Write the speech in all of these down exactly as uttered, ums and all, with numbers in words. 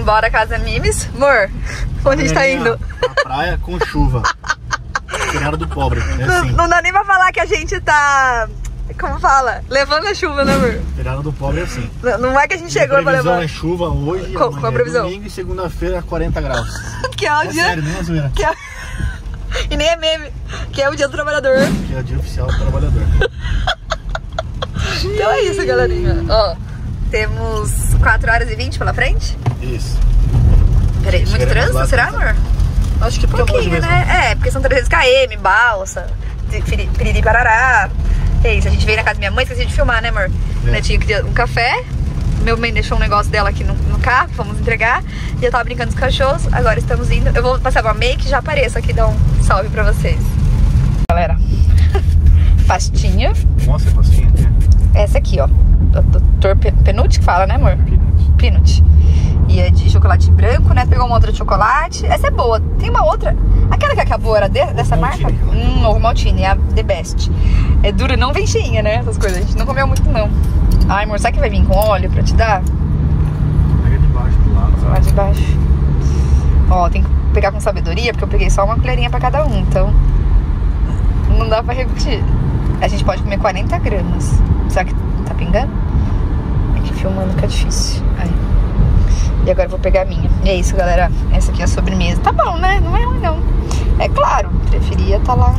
embora a casa Mimes. Amor, onde a gente tá indo? Na praia com chuva. Feriado do pobre. É não, assim. não dá nem pra falar que a gente tá... Como fala? Levando a chuva, né, amor? Feriado do pobre é assim. Não, não é que a gente chegou pra levar. A previsão é chuva hoje, qual, qual a previsão? Domingo e segunda-feira quarenta graus. Que é o é dia... sério, nem é zoeira. Que é... E nem é meme. Que é o dia do trabalhador. Que é o dia oficial do trabalhador. Então é isso, galerinha. Ó, temos quatro horas e vinte pela frente. Isso. Peraí, muito trânsito, será, amor? Acho que pouquinho, né? É, porque são trezentos quilômetros, balsa, piriri parará. É isso, a gente veio na casa da minha mãe, esqueci de filmar, né, amor? É. Netinho queria um café, meu mãe deixou um negócio dela aqui no, no carro, fomos entregar. E eu tava brincando com os cachorros, agora estamos indo. Eu vou passar uma make e já apareço aqui, dar um salve pra vocês. Galera, pastinha. Nossa, é pastinha aqui. Essa aqui, ó, doutor Peanut que fala, né, amor? Peanut. Peanut. E é de chocolate branco, né? Pegou uma outra de chocolate. Essa é boa. Tem uma outra. Aquela que acabou era de, dessa marca? Hum, ovo Maltine, é a The Best. É dura, não vem cheinha, né? Essas coisas. A gente não comeu muito, não. Ai, amor, sabe que vai vir com óleo pra te dar? Pega de baixo do lado. Lá de baixo. Ó, tem que pegar com sabedoria, porque eu peguei só uma colherinha pra cada um, então não dá pra repetir. A gente pode comer quarenta gramas. Será que tá pingando? Aqui filmando que é difícil. Aí. E agora eu vou pegar a minha. E é isso, galera. Essa aqui é a sobremesa. Tá bom, né? Não é ruim, não. É claro, preferia tá lá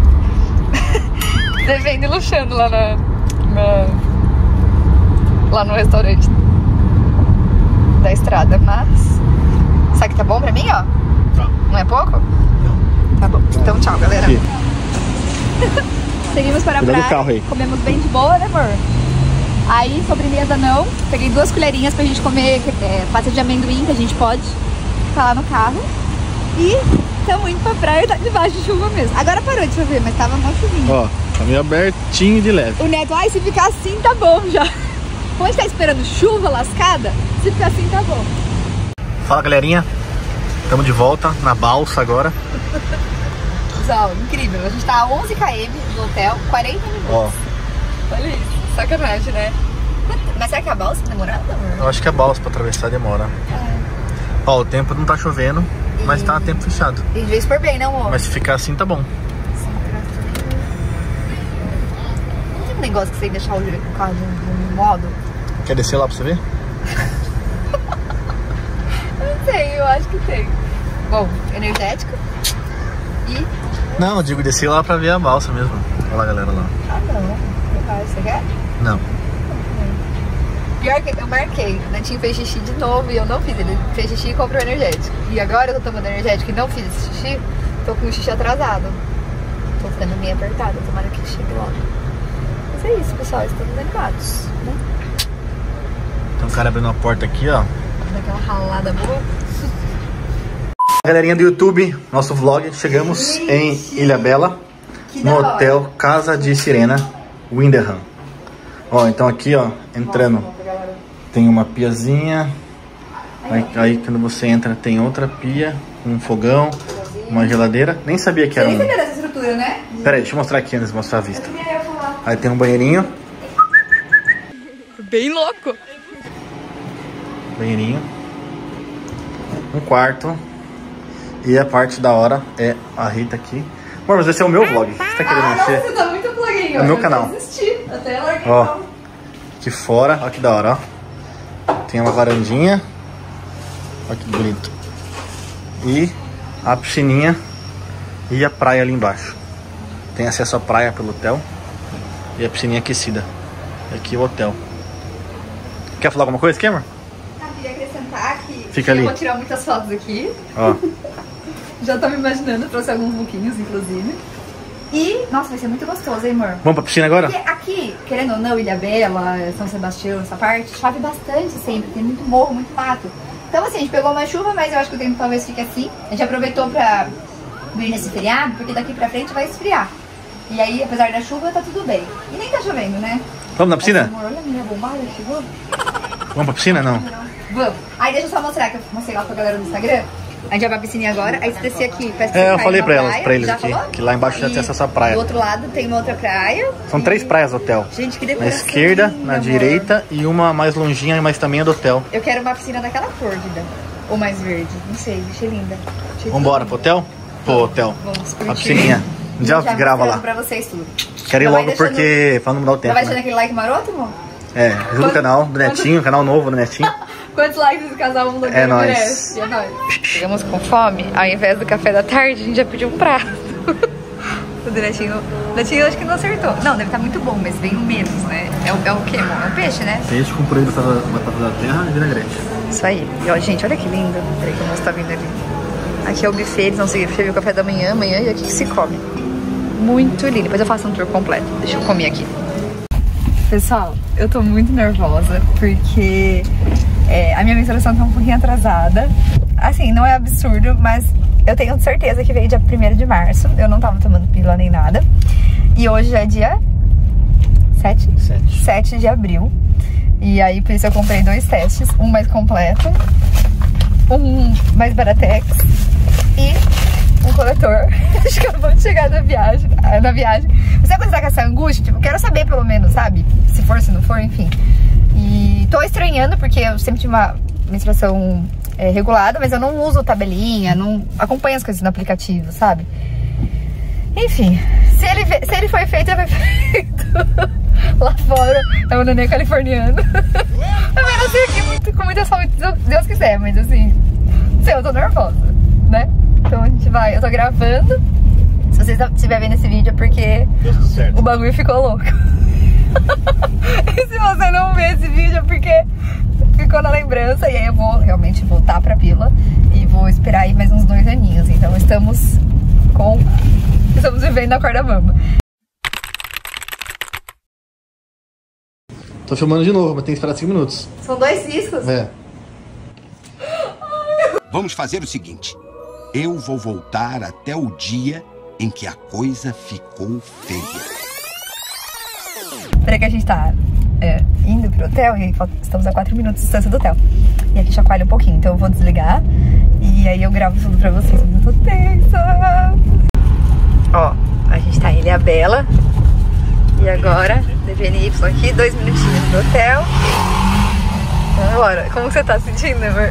devendo e luxando lá na, na... lá no restaurante da estrada. Mas sabe que tá bom pra mim, ó? Tá. Não é pouco? Não. Tá bom. Então tchau, galera. Seguimos para a Cuidado praia. do carro aí. Comemos bem de boa, né, amor? Aí, sobremesa não. Peguei duas colherinhas pra gente comer é, pasta de amendoim, que a gente pode. Tá lá no carro. E estamos indo pra praia e tá debaixo de chuva mesmo. Agora parou de chover, mas tava mó chuvinha. Ó, tá meio abertinho de leve. O Neto, ai, se ficar assim tá bom já. Como a gente tá esperando chuva lascada, se ficar assim tá bom. Fala, galerinha. Estamos de volta na balsa agora. Pessoal, incrível. A gente tá a onze quilômetros do hotel, quarenta minutos. Ó. Olha isso. Sacanagem, né? Mas será que a balsa é demorada, amor? Eu acho que a balsa pra atravessar demora. É. Ó, o tempo não tá chovendo, e... mas tá tempo fechado. E veio super bem, não, amor? Mas se ficar assim, tá bom. Não tem um negócio que você deixar o carro no modo? Quer descer lá pra você ver? Não sei, eu acho que tem. Bom, energético. E... Não, eu digo descer lá pra ver a balsa mesmo. Olha lá, galera, lá. Ah, não. Você quer? Não. Pior que eu marquei, o Netinho fez xixi de novo e eu não fiz. Ele fez xixi e comprou energético. E agora eu tô tomando energético e não fiz esse xixi, tô com o xixi atrasado. Tô ficando meio apertada, tomara que chegue logo. Mas é isso, pessoal, estamos animados, né? Tem um cara abrindo a porta aqui, ó. Daquela ralada boa. Galerinha do YouTube, nosso vlog, chegamos Gente, em Ilhabela, no hotel Casa de Sirena, Windham. Ó, então aqui, ó, entrando, tem uma piazinha, aí, aí quando você entra tem outra pia, um fogão, uma geladeira, nem sabia que era um... nem sabia dessa estrutura, né? Pera aí, deixa eu mostrar aqui antes de mostrar a vista. Aí tem um banheirinho. Bem louco. Banheirinho. Um quarto. E a parte da hora é a Rita aqui. Amor, mas esse é o meu vlog. Você tá querendo ah, mexer? Nossa, você tá muito vloguinho. É o meu eu canal. Assisti, até larguei. Ó, aqui fora, ó que da hora, ó. Tem uma varandinha. Ó que bonito. E a piscininha e a praia ali embaixo. Tem acesso à praia pelo hotel. E a piscininha aquecida. Aqui o hotel. Quer falar alguma coisa, Cameron? Ah, queria acrescentar que Fica eu ali. vou tirar muitas fotos aqui. Ó. Já tô me imaginando, trouxe alguns buquinhos, inclusive. E, nossa, vai ser muito gostoso, hein, amor? Vamos pra piscina agora? Porque aqui, querendo ou não, Ilhabela, São Sebastião, essa parte, chove bastante sempre, tem muito morro, muito mato. Então, assim, a gente pegou uma chuva, mas eu acho que o tempo talvez fique assim. A gente aproveitou pra vir nesse feriado, porque daqui pra frente vai esfriar. E aí, apesar da chuva, tá tudo bem. E nem tá chovendo, né? Vamos na piscina? Essa, amor, olha a minha bombada, chegou? Vamos pra piscina? Não. Vamos. Aí deixa eu só mostrar, que eu mostrei lá pra galera no Instagram. A gente vai pra piscininha agora, aí se descer aqui... É, eu falei pra elas, praia, pra eles já aqui, falou? que lá embaixo já tem acesso à praia. Do outro lado tem uma outra praia. São e... três praias do hotel. Gente, que Na decoração esquerda, linda, na amor. direita e uma mais longinha, mas também é do hotel. Eu quero uma piscina daquela cor, Dida. Ou mais verde? Não sei, achei linda. Achei Vambora pro hotel? Pro hotel. Vamos curtir. A piscininha. Já, já grava lá. Pra vocês tudo. Quero ir não logo porque... Pra não mudar o tempo, Não vai né? deixando aquele like maroto, amor? É, ajuda o canal do Netinho, canal novo do Netinho. Quantos likes esse casal vão É nóis. É nóis. Chegamos com fome, ao invés do café da tarde, a gente já pediu um prato. O do Netinho, o Netinho acho que não acertou. Não, deve estar muito bom, mas veio menos, né? É o, é o quê, amor? É um peixe, né? Peixe com purê de batata da terra e vinagrete. Isso aí. E ó, gente, olha que lindo. Peraí que o moço tá vindo ali. Aqui é o buffet, eles vão servir o café da manhã, amanhã, e aqui que se come. Muito lindo. Depois eu faço um tour completo. Deixa eu comer aqui. Pessoal, eu tô muito nervosa porque é, a minha menstruação tá um pouquinho atrasada. Assim, não é absurdo, mas eu tenho certeza que veio dia primeiro de março. Eu não tava tomando pílula nem nada. E hoje já é dia sete? sete. sete de abril. E aí, por isso eu comprei dois testes. Um mais completo, um mais baratex e um coletor. Acho que eu vou chegar na viagem. Na viagem. Você vai começar com essa angústia? Tipo, quero saber pelo menos, sabe? Se for, se não for, enfim. E tô estranhando porque eu sempre tive uma menstruação é, regulada, mas eu não uso tabelinha, não acompanho as coisas no aplicativo, sabe? Enfim, se ele, se ele foi feito, ele foi feito. Lá fora é o neném californiano. Eu não sei aqui muito, com muita saúde, se Deus quiser, mas assim, sei, eu tô nervosa, né? Então a gente vai, eu tô gravando. Se vocês estiverem vendo esse vídeo é porque o bagulho ficou louco. E se você não ver esse vídeo é porque ficou na lembrança. E aí eu vou realmente voltar pra pílula e vou esperar aí mais uns dois aninhos. Então estamos com... Estamos vivendo a corda bamba. Tô filmando de novo, mas tem que esperar cinco minutos. São dois discos? É. Vamos fazer o seguinte. Eu vou voltar até o dia em que a coisa ficou feia. Peraí que a gente tá é, indo pro hotel e estamos a quatro minutos de distância do hotel. E aqui chacoalha um pouquinho, então eu vou desligar e aí eu gravo tudo pra vocês. Eu tô tensa! Ó, a gente tá em Ilhabela e agora, D V N Y aqui, dois minutinhos do hotel. Vambora. Como você tá sentindo, amor?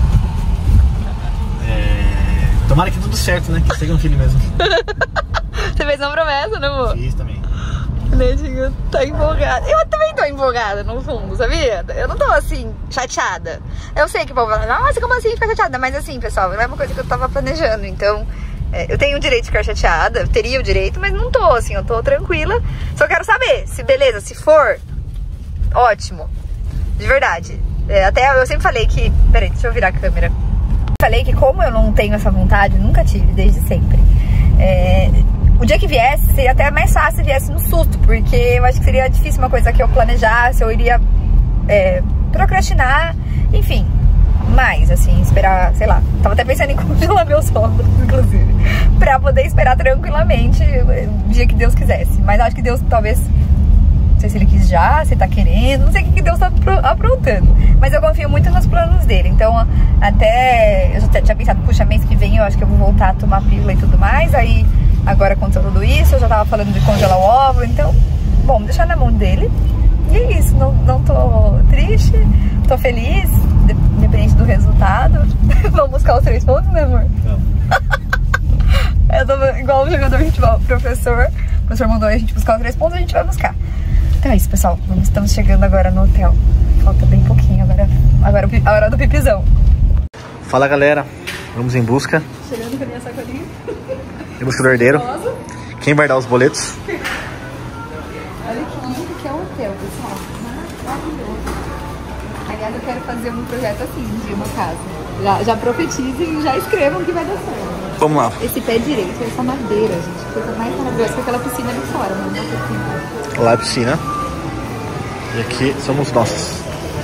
É... Tomara que tudo certo, né? Que seja um filho mesmo. Você fez uma promessa, né, amor? Fiz também. O Netinho tá empolgado. Eu também tô empolgada, no fundo, sabia? Eu não tô, assim, chateada. Eu sei que o povo vai falar, nossa, como assim ficar chateada? Mas assim, pessoal, não é uma coisa que eu tava planejando. Então, é, eu tenho o direito de ficar chateada, eu teria o direito, mas não tô, assim, eu tô tranquila. Só quero saber, se beleza, se for, ótimo. De verdade. É, até eu sempre falei que... Peraí, deixa eu virar a câmera. Falei que como eu não tenho essa vontade, nunca tive, desde sempre. É... O dia que viesse, seria até mais fácil se viesse no susto, porque eu acho que seria difícil uma coisa que eu planejasse, eu iria é, procrastinar, enfim. Mas, assim, esperar, sei lá, tava até pensando em congelar meus ovos, inclusive, pra poder esperar tranquilamente o dia que Deus quisesse. Mas acho que Deus talvez, não sei se ele quis já, se tá querendo, não sei o que Deus tá aprontando. Mas eu confio muito nos planos dele, então até, eu já tinha pensado, puxa, mês que vem eu acho que eu vou voltar a tomar pílula e tudo mais, aí... Agora aconteceu tudo isso, eu já tava falando de congelar o óvulo, então, bom, deixar na mão dele. E é isso, não, não tô triste, tô feliz, independente do resultado. Vamos buscar os três pontos, né, amor? Não. Eu tô igual o jogador de futebol, professor. O professor mandou a gente buscar os três pontos, a gente vai buscar. Então é isso, pessoal, vamos, estamos chegando agora no hotel. Falta bem pouquinho, agora, agora a hora do pipizão. Fala, galera, vamos em busca. Chegando com a minha sacolinha. Em busca do herdeiro. Quem vai dar os boletos? Olha que lindo que é o hotel, pessoal. Maravilhoso. Aliás, eu quero fazer um projeto assim, de uma casa. Já, já profetizem e já escrevam que vai dar certo. Vamos lá. Esse pé direito, essa madeira, gente. Coisa mais maravilhosa que aquela piscina ali fora, não é uma piscina. Lá é a piscina. E aqui somos nós.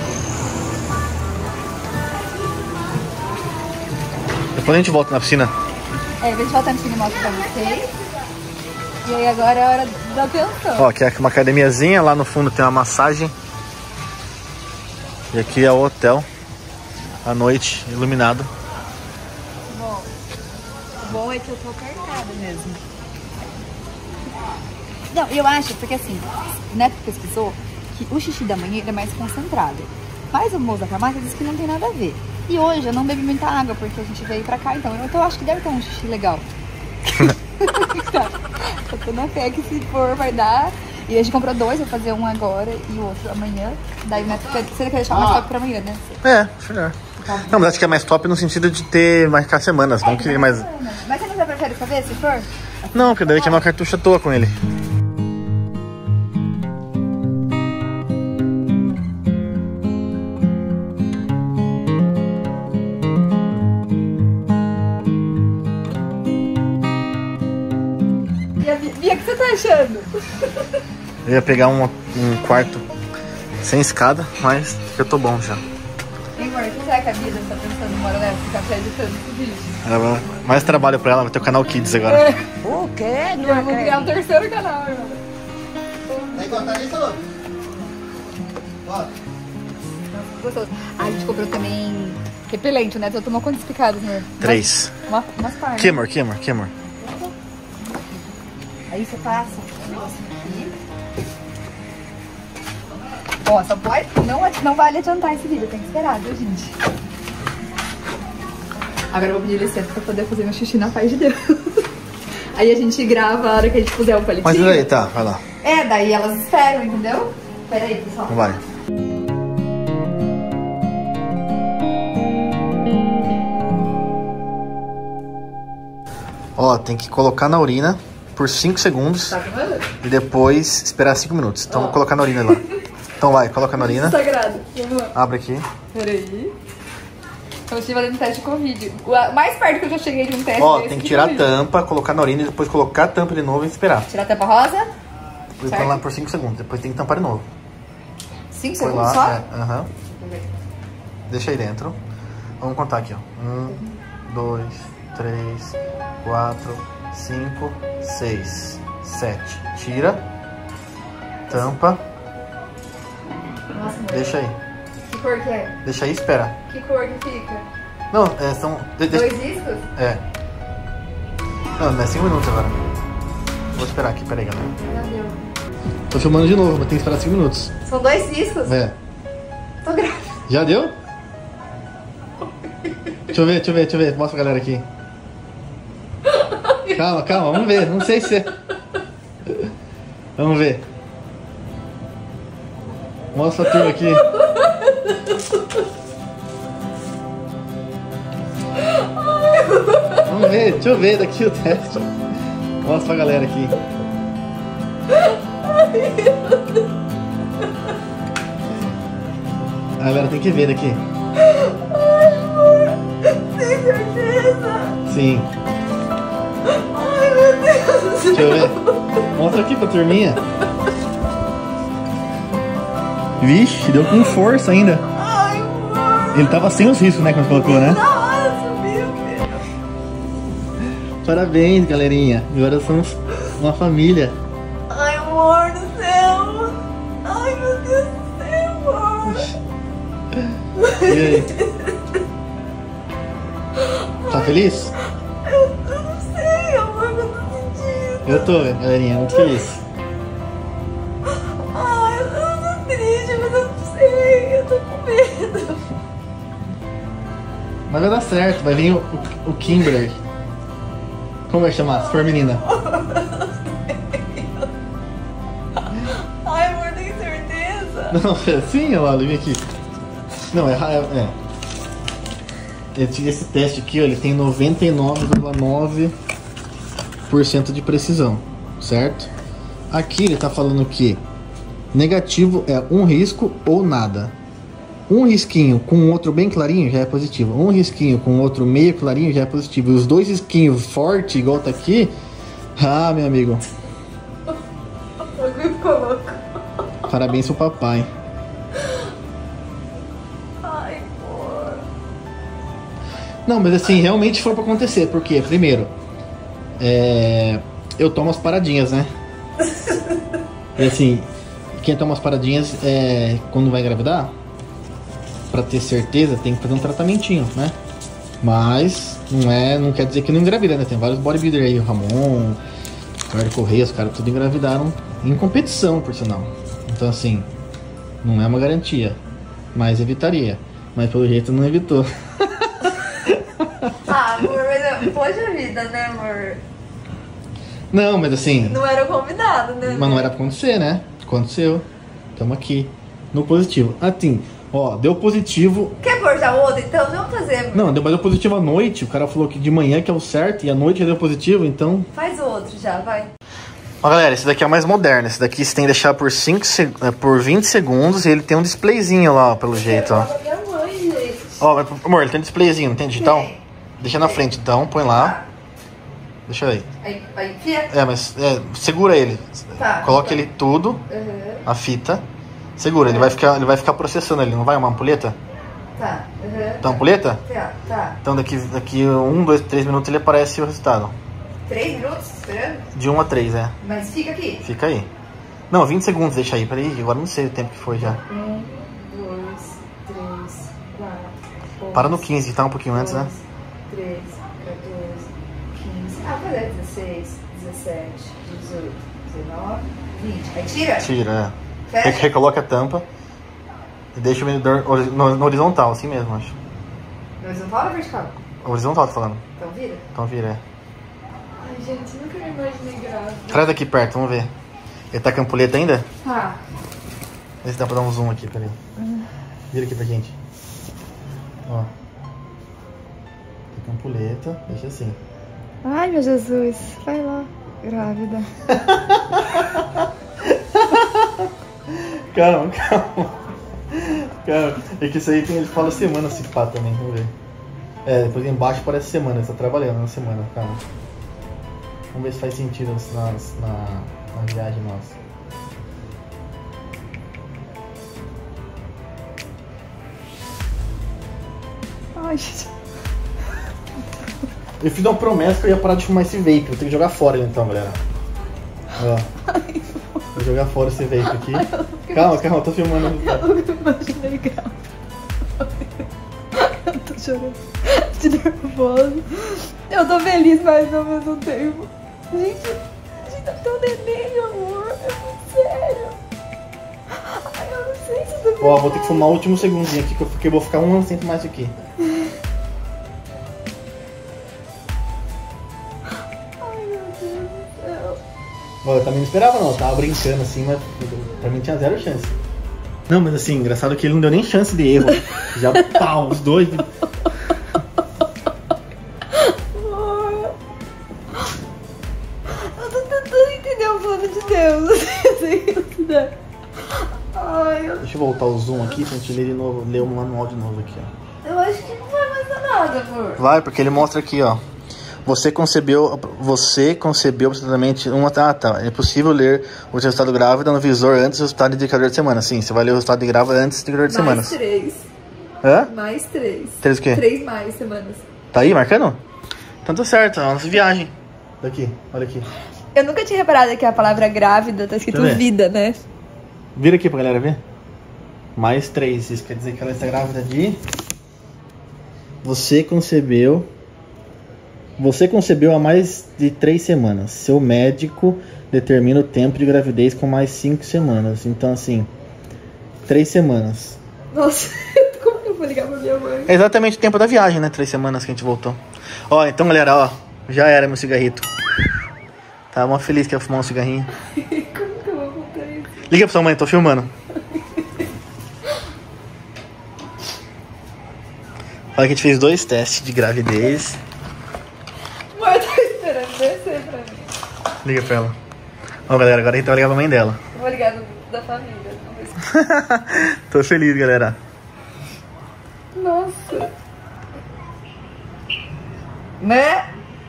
Depois a gente volta na piscina. É, a gente volta no piscina e mostra pra vocês. E aí agora é a hora da atenção. Ó, aqui é uma academiazinha, lá no fundo tem uma massagem. E aqui é o hotel, à noite, iluminado. Bom, o bom é que eu tô apertada mesmo. Não, eu acho, porque assim, o Neto pesquisou que o xixi da manhã é mais concentrado. Mas o moço da farmácia disse que não tem nada a ver. E hoje eu não bebi muita água, porque a gente veio pra cá, então eu, eu acho que deve ter um xixi legal. Eu tô na fé que se for vai dar. E a gente comprou dois, vou fazer um agora e o outro amanhã. Daí né, você quer deixar mais top pra amanhã, né? É, melhor. Não, mas acho que é mais top no sentido de ter mais cá semanas, é, não que mais... Mas você não já prefere fazer, se for? Não, porque daí tinha uma cartucha à toa com ele. Bia, o que você tá achando? Eu ia pegar um, um quarto sem escada, mas eu tô bom já. E amor, o que será que a Bia tá pensando uma hora dessa? Ficar acreditando nesse vídeo? Ela, mais trabalho pra ela, vai ter o canal Kids agora. É. O quê? Não Eu vou criar um terceiro canal, irmão. Vai cortar isso, Lu? Bora. Gostoso. Ah, a gente comprou também repelente, né? Tu tomou quantas picadas, né? Três. Uma, umas partes. Que amor, que amor, que amor. Aí você passa um negocinho aqui. Ó, só pode... Não, não vale adiantar esse vídeo, tem que esperar, viu, gente? Agora eu vou pedir licença pra poder fazer meu xixi na paz de Deus. Aí a gente grava a hora que a gente puser o palitinho. Mas daí, tá, vai lá. É, daí elas esperam, entendeu? Pera aí, pessoal. Vai. Ó, tem que colocar na urina por cinco segundos. Tá filmando? E depois esperar cinco minutos. Então, vou colocar na urina lá. Então vai, coloca na urina. Sagrado. Vamos lá. Abre aqui. Peraí. Eu estive fazendo teste de Covid. O mais perto que eu já cheguei de um teste. Ó, desse tem que de tirar a Covid. tampa, colocar na urina e depois colocar a tampa de novo e esperar. Tirar a tampa rosa. Põe Certo. lá por cinco segundos, depois tem que tampar de novo. cinco Põe segundos lá, só? é, aham. Deixa aí dentro. Vamos contar aqui, ó. Um, dois, três, quatro, cinco, seis, sete. Tira. Tampa. Nossa, amor. Deixa aí. Que cor que é? Deixa aí e espera. Que cor que fica? Não, é, são... de- deixa- Dois discos? É. Não, não é cinco minutos agora. Vou esperar aqui, peraí, galera. Já deu. Tô filmando de novo, mas tem que esperar cinco minutos. São dois discos? É. Tô grávida. Já deu? Deixa eu ver, deixa eu ver, deixa eu ver. Mostra pra galera aqui. Calma, calma, vamos ver. Não sei se é. Vamos ver. Mostra a turma aqui. Vamos ver, deixa eu ver daqui o teste. Mostra pra galera aqui. A galera tem que ver daqui. Tem certeza? Sim. Ai, meu Deus. Deixa eu ver. Mostra aqui pra turminha. Vixe, deu com força ainda. Ai, amor. Ele tava sem os riscos, né, quando colocou, né? Nossa, meu Deus. Parabéns, galerinha. Agora somos uma família. Ai, amor do céu. Ai, meu Deus do céu, amor. E aí? Tá feliz? Eu, eu não sei, amor, eu tô sentindo. Eu tô, galerinha, muito feliz. Ai, eu tô triste, mas eu não sei. Eu tô com medo. Mas vai dar certo, vai vir o, o, o Kimberly. Como vai chamar? Se for menina. Ai, amor, tem certeza? Não, é assim, olha lá, vem aqui. Não, é. é. Esse, esse teste aqui, ó, ele tem noventa e nove vírgula nove por cento de precisão, certo? Aqui ele tá falando que negativo é um risco ou nada. Um risquinho com outro bem clarinho já é positivo. Um risquinho com outro meio clarinho já é positivo. E os dois risquinhos forte, igual tá aqui, ah, meu amigo, O ficou louco. parabéns pro papai. Ai, amor. Não, mas assim, realmente foi pra acontecer. Porque, primeiro, é, eu tomo as paradinhas, né? E assim, quem toma as paradinhas é, quando vai engravidar, pra ter certeza, tem que fazer um tratamentinho, né? Mas não é, não quer dizer que não engravida, né? Tem vários bodybuilders aí, o Ramon, o Ricardo Correia, os caras tudo engravidaram em competição, por sinal. Então assim, não é uma garantia, mas evitaria. Mas pelo jeito não evitou. Ah, amor, mas poxa vida, né, amor? Não, mas assim... Não era convidado, né? Mas não era pra acontecer, né? Aconteceu. Tamo aqui. No positivo. Assim, ó, deu positivo... Quer pôr já outro? Então vamos fazer, amor. Não, deu, mas deu positivo à noite. O cara falou que de manhã que é o certo e à noite já deu positivo, então... Faz outro já, vai. Ó, galera, esse daqui é o mais moderno. Esse daqui você tem que deixar por, cinco, por vinte segundos e ele tem um displayzinho lá, ó, pelo jeito, ó. Minha mãe, gente. Ó, amor, ele tem um displayzinho, não tem digital? Tem. Deixa na frente, então, põe lá. Deixa aí. Aí, aí enfia. É, mas é, segura ele. Tá. Coloca ele tudo, Uhum. a fita. Segura, ele vai ficar, ele vai ficar processando ali, não vai uma ampulheta? Tá. Uhum. Tá ampulheta? Tá, tá. Então daqui, daqui um, dois, três minutos ele aparece o resultado. Três minutos esperando? De um a três, é. Mas fica aqui. Fica aí. Não, vinte segundos, deixa aí. Peraí, agora não sei o tempo que foi já. Um, dois, três, quatro. Para no quinze, tá um pouquinho antes, né? três, quatorze, quinze. Ah, vai dar dezesseis, dezessete, dezoito, dezenove, vinte. Aí tira? Tira, é. Fecha? Re- Recoloca a tampa e deixa o medidor ori- no, no horizontal, assim mesmo, acho. No horizontal ou vertical? Horizontal, tô falando. Então vira. Então vira, é. Ai, gente, nunca me imaginei grávida. Traz aqui perto, vamos ver. Ele tá com a ampulheta ainda? Tá. Vê se dá pra dar um zoom aqui, peraí. Vira aqui pra gente. Ó. Tá com a ampulheta, deixa assim. Ai, meu Jesus. Vai lá. Grávida. Calma, calma. Calma. É que isso aí tem, ele fala semana se pá também, vamos ver. É, depois embaixo parece semana, ele tá trabalhando na semana, calma. Vamos ver se faz sentido nas, nas- na, na viagem nossa. Ai, gente. Eu fiz uma promessa que eu ia parar de fumar esse vape, vou ter que jogar fora ele então, galera. Ó. Vou jogar fora esse vape aqui. Calma, calma, eu tô filmando. Eu nunca me imaginei grávida. Eu tô chorando de nervoso. Eu tô feliz, mas ao mesmo tempo. Gente, a gente tá tão neném, amor. É muito sério. Ai, eu não sei se eu tô Ó, vou ter que fumar o último segundinho aqui, que eu fiquei- vou ficar um ano sem fumar isso aqui. Ai, meu Deus do céu. Ó, eu também não esperava não, eu tava brincando assim, mas pra mim tinha zero chance. Não, mas assim, engraçado que ele não deu nem chance de erro. Já pau, os dois. Eu tô tentando entender o plano de Deus. Eu sei que não se dá. Ai, eu, Deixa eu voltar o zoom aqui pra gente ler de novo, ler o manual de novo aqui, ó. eu acho que não vai mais dar nada, amor. Vai, porque ele mostra aqui, ó. Você concebeu, você concebeu absolutamente uma... Ah, tá. É possível ler o resultado grávida no visor antes do resultado de indicador de semana. Sim, você vai ler o resultado de grávida antes do indicador de Mais semanas. três. Hã? Mais três. Três o quê? Três mais semanas. Tá aí, marcando? Então tá certo, é a nossa viagem. Daqui, olha aqui. Eu nunca tinha reparado que a palavra grávida tá escrito Deixa eu ver. vida, né? Vira aqui pra galera ver. Mais três. Isso quer dizer que ela está grávida de... Você concebeu... Você concebeu há mais de três semanas. Seu médico determina o tempo de gravidez com mais cinco semanas. Então, assim, três semanas. Nossa, como que eu vou ligar pra minha mãe? É exatamente o tempo da viagem, né? Três semanas que a gente voltou. Ó, então, galera, ó. Já era meu cigarrito. Tava mó feliz que ia fumar um cigarrinho. Como que eu vou contar isso? Liga pra sua mãe, tô filmando. Olha que a gente fez dois testes de gravidez. Mãe, eu tô esperando descer pra mim. Liga pra ela. Ó, galera, agora a gente vai ligar pra mãe dela. Eu vou ligar no da família. Vamos ver se... Tô feliz, galera. Nossa. Né?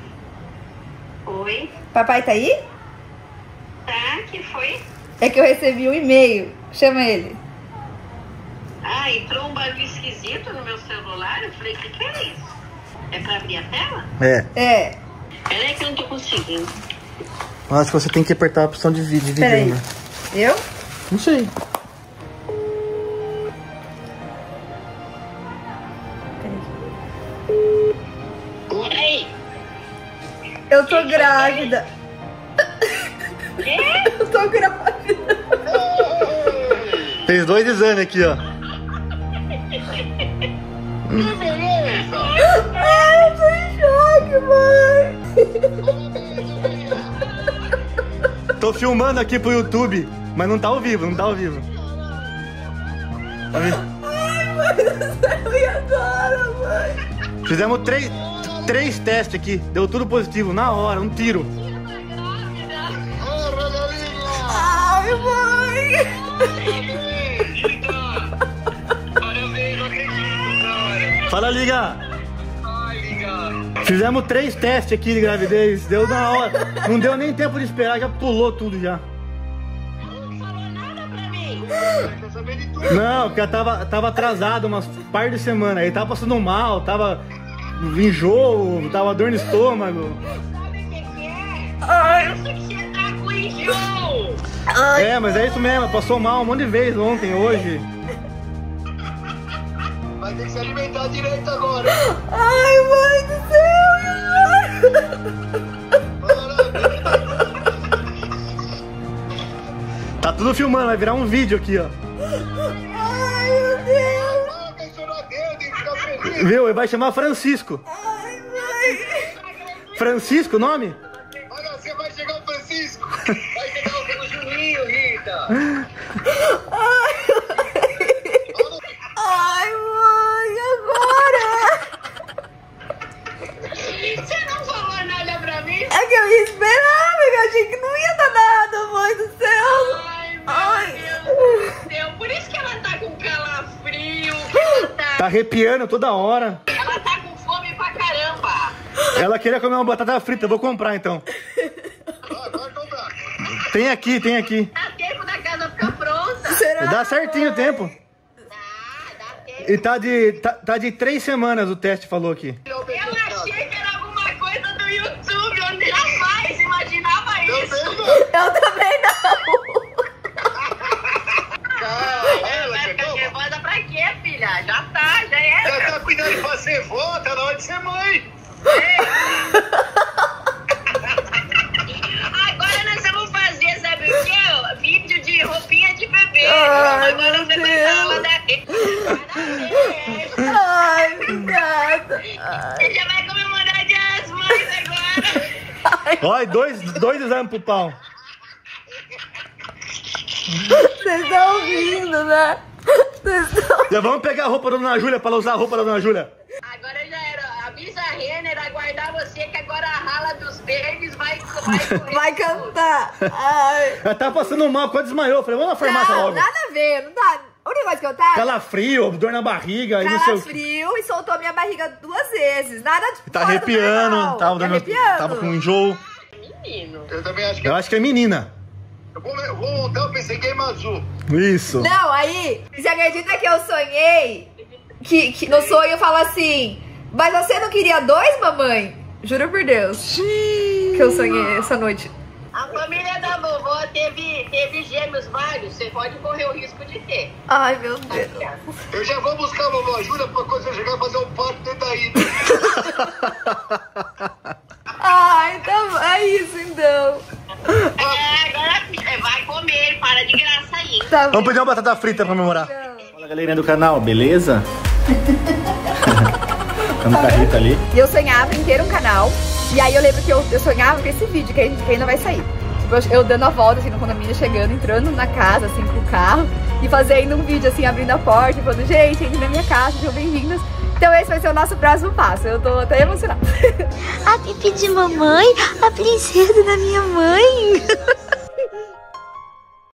Oi, Papai tá aí? tá? Que foi? É que eu recebi um e-mail. Chama ele. Ah, entrou um barulho esquisito no meu celular. Eu falei, o que, que é isso? É pra abrir a tela? É. É. Peraí que eu não tô conseguindo. Eu acho que você tem que apertar a opção de vídeo, de vídeo Peraí. né? Eu? Não sei. Oi! Eu tô grávida. Quê? Eu tô grávida. Fez dois exames aqui, ó. Que beleza! Ai, eu tô em choque, mãe. Tô filmando aqui pro YouTube, mas não tá ao vivo, não tá ao vivo. Tá vendo? Ai, mãe do céu, e agora, mãe? Fizemos três, três testes aqui, deu tudo positivo, na hora, um tiro. Ai, mãe. Parabéns, não acredito, cara. Fala, Liga. Ai, Liga. Fizemos três testes aqui de gravidez, deu na hora. Não deu nem tempo de esperar, já pulou tudo já. Não falou nada pra mim. Quer saber de tudo? Não, porque tava, tava atrasado umas par de semana, aí tava passando mal, tava enjoo, tava dor no estômago. Sabe o que que é? Ai. Eu sei que você tá com enjoo. Ai. É, mas é isso mesmo, passou mal um monte de vezes ontem, hoje. Vai ter que se alimentar direito agora. Ai, mãe do céu. Tá tudo filmando, vai virar um vídeo aqui, ó. Ai, meu Deus. Viu? Ele vai chamar Francisco. Ai, mãe. Francisco, o nome? Olha, você vai chegar o Francisco. Vai chegar o Juninho, Rita. Ai, mãe, agora? Você não falou nada pra mim? É que eu ia esperar, porque eu achei que não ia dar nada, mãe do céu. Ai, meu Deus do céu. Por isso que ela tá com calafrio. Que ela tá... Tá arrepiando toda hora. ela tá com fome pra caramba. Ela queria comer uma batata frita, eu vou comprar então. Vai comprar. Tem aqui, tem aqui. Dá tempo da casa ficar pronta. Será? Dá certinho o tempo. Dá, dá tempo. E tá de, tá, tá de três semanas o teste, falou aqui. Eu achei que era alguma coisa do YouTube. Eu jamais imaginava isso. Eu também não. Vai ficar nervosa pra quê, filha? Já tá, já é. Já tá cuidando pra ser vó, tá na hora de ser mãe. Agora nós vamos fazer, sabe o quê? Vídeo de roupinha de bebê. Ai, Agora meu você vai Deus. falar daqui. Parabéns. Ai, obrigada. Ai. Você já vai comemorar Dia das Mães agora. Olha, dois, dois exames pro pau. Vocês estão ouvindo, né? Vocês estão... Já vamos pegar a roupa da Dona Júlia pra ela usar a roupa da Dona Júlia. Agora já era. Avisa a Renner a guardar você que agora a rala dos babies vai, vai correr. Vai cantar. Ai. Ela tava passando mal, quase desmaiou. Eu falei, vamos na farmácia Não, logo. nada a ver, não tá. O negócio que eu tava... Calafrio, dor na barriga e não sei o que. Calafrio e soltou minha barriga duas vezes. Nada de Tá fora do arrepiando, normal. tava, Tá dando, arrepiando. tava com enjoo. Menino. Eu também acho que Eu acho que é menina. eu vou, eu vou montar, eu pensei que é azul. Isso. Não, aí, você acredita que eu sonhei? Que, que no sonho eu falo assim, mas você não queria dois, mamãe? Juro por Deus. Que eu sonhei essa noite. A família da vovó teve, teve gêmeos vários. Você pode correr o risco de ter. Ai, meu Deus. Eu já vou buscar a vovó Júlia pra quando você chegar e fazer um parto dentro da ilha. Ai, então é isso então. É, agora vai comer, para de graça aí. Tá Vamos pedir uma batata frita pra comemorar. Fala, galerinha do canal, beleza? Tá no carrito ali. E eu sonhava em ter um canal. E aí eu lembro que eu, eu sonhava com esse vídeo que ainda, que ainda vai sair. Tipo, eu, eu dando a volta assim no condomínio, chegando, entrando na casa assim com o carro e fazendo um vídeo assim, abrindo a porta e falando, gente, entre na minha casa, sejam bem-vindas. Então esse vai ser o nosso próximo passo. Eu tô até emocionada. A pipi de mamãe, a princesa da minha mãe.